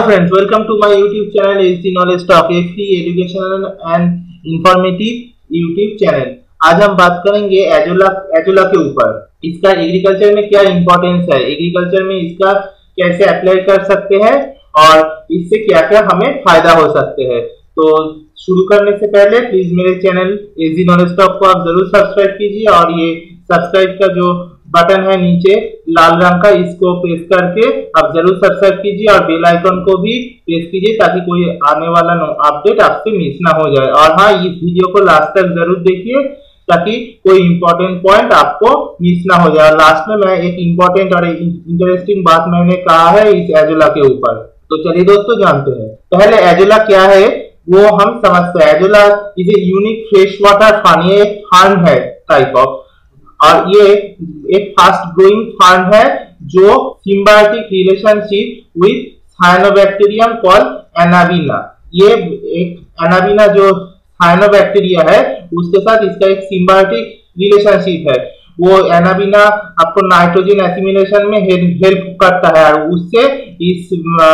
friends, welcome to my YouTube channel HD Knowledge Talk, a free educational and informative YouTube channel। आज हम बात करेंगे azolla के ऊपर। इसका एग्रीकल्चर में क्या इंपॉर्टेंस है, एग्रीकल्चर में इसका कैसे अप्लाई कर सकते हैं और इससे क्या क्या हमें फायदा हो सकते हैं। तो शुरू करने से पहले प्लीज मेरे चैनल HD Knowledge Talk को आप जरूर सब्सक्राइब कीजिए और ये सब्सक्राइब का जो बटन है नीचे लाल रंग का, इसको प्रेस करके आप जरूर सब्सक्राइब कीजिए और बेल आइकन को भी प्रेस कीजिए ताकि कोई आने वाला अपडेट आपसे मिस ना हो जाए। और हाँ, इस वीडियो को लास्ट तक जरूर देखिए ताकि कोई इंपॉर्टेंट पॉइंट आपको मिस ना हो जाए। लास्ट में मैं एक इंपॉर्टेंट और इंटरेस्टिंग बात मैंने कहा है इस एजोला के ऊपर। तो चलिए दोस्तों जानते हैं। पहले एजोला क्या है वो हम समझते हैं। Azolla is a unique fresh water fern, ये एक फर्न है टाइप ऑफ, और ये एक फास्ट ग्रोइंग फर्न है जो symbiotic relationship with cyanobacterium called anabaena. ये एक एनाबीना जो साइनोबैक्टीरिया है उसके साथ इसका एक सिम्बायोटिक रिलेशनशिप है। वो एनाबीना आपको नाइट्रोजन एसिमिलेशन में हेल्प करता है और उससे इस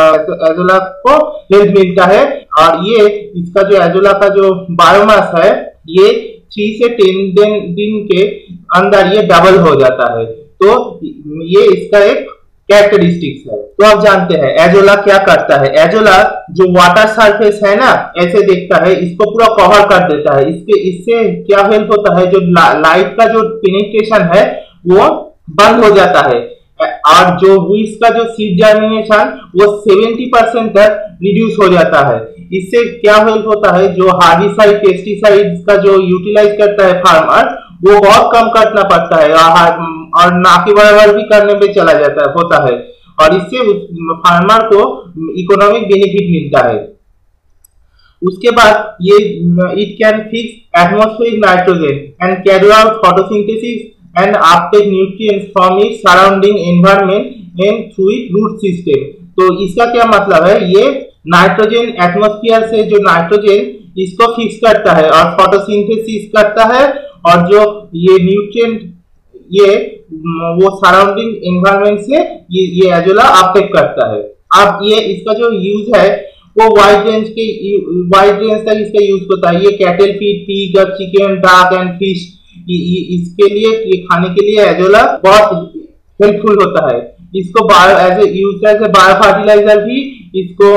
एजोला को हेल्प मिलता है। और ये इसका जो एजोला का जो बायोमास है ये 3 से 10 दिन के अंदर ये डबल हो जाता है। तो ये इसका एक कैरेक्टरिस्टिक्स है। तो आप जानते हैं एजोला क्या करता है। एजोला जो वाटर सरफेस है ना, ऐसे देखता है, इसको पूरा कवर कर देता है। इससे क्या हेल्प होता है, जो लाइट का जो पेनिट्रेशन है वो बंद हो जाता है और जो इसका जो सीड जर्मिनेशन वो 70% तक रिड्यूस हो जाता है। इससे क्या हेल्प होता है, जो हार्बिसाइड पेस्टिसाइड्स का जो यूटिलाइज करता है फार्मर, वो बहुत कम करना पड़ता है और ना के बराबर भी करने में चला जाता है होता है और इससे फार्मर को इकोनॉमिक बेनिफिट मिलता है। उसके बाद ये it can fix atmospheric nitrogen and carry out photosynthesis and uptake nutrients from its surrounding environment and through its root system। तो इसका क्या मतलब है, ये नाइट्रोजन एटमॉस्फेयर से जो नाइट्रोजन इसको फिक्स करता है और फोटोसिंथेसिस करता है और जो ये न्यूट्रिएंट ये वो सराउंडिंग एनवायरनमेंट से ये एजोला अपटेक करता है। अब ये इसका जो यूज है वो वाइड रेंज तक इसका यूज होता है। ये cattle feed, pig, chicken, duck and fish, इसके लिए ये खाने के लिए एजोला बहुत हेल्पफुल होता है। इसको एज ए बायो फर्टिलाइजर भी इसको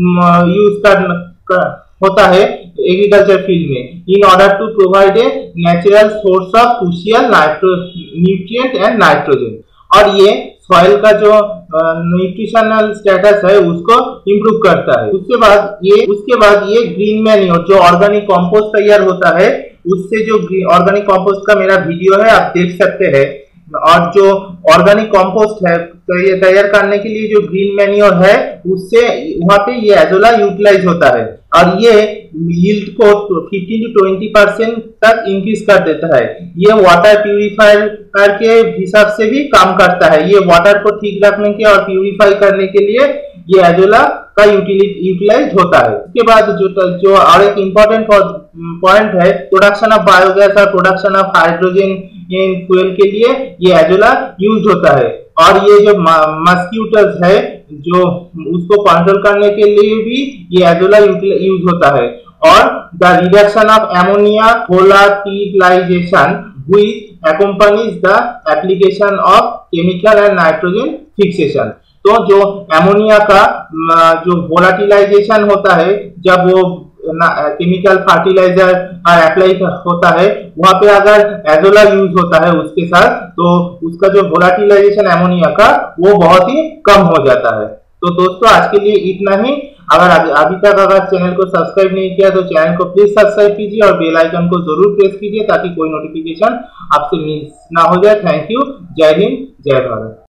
यूज होता है एग्रीकल्चर फील्ड में, in order to provide a natural source of crucial nutrient and nitrogen. और ये सॉइल का जो न्यूट्रिशनल स्टेटस है उसको इंप्रूव करता है। उसके बाद ये ग्रीन मैन्योर जो ऑर्गेनिक कंपोस्ट तैयार होता है, उससे जो ऑर्गेनिक कंपोस्ट का मेरा वीडियो है आप देख सकते हैं। और जो ऑर्गेनिक कंपोस्ट है तो ये तैयार करने के लिए जो ग्रीन मैन्योर है उससे वहां पे ये एजोला यूटिलाइज होता है और ये यील्ड को 15 to 20% तक इंक्रीज कर देता है। ये वाटर प्यूरिफायर के हिसाब से भी काम करता है। ये वाटर को ठीक रखने के और प्यूरिफाई करने के लिए ये एजोला का यूटिलाइज होता है। उसके बाद जो और एक इम्पोर्टेंट पॉइंट है, प्रोडक्शन ऑफ बायोगैस और production of hydrogen in fuel के लिए ये एजोला यूज होता है। और ये जो मस्क्यूटस है जो उसको कंट्रोल करने के लिए भी ये एजोला यूज होता है। और the reduction of ammonia volatilization which accompanies the application of chemical and nitrogen fixation. तो जो एमोनिया का जो वोलाटिलाइजेशन होता है, जब वो केमिकल फर्टिलाइजर अप्लाई होता है, वहां पे अगर एजोला यूज होता है उसके साथ, तो उसका जो वोलाटिलाइजेशन एमोनिया का वो बहुत ही कम हो जाता है। तो दोस्तों आज के लिए इतना ही। अगर अभी तक चैनल को सब्सक्राइब नहीं किया तो चैनल को प्लीज सब्सक्राइब कीजिए और बेल आइकन को जरूर प्रेस कीजिए ताकि कोई नोटिफिकेशन आपसे मिस ना हो जाए। Thank you. जय हिंद, जय भारत।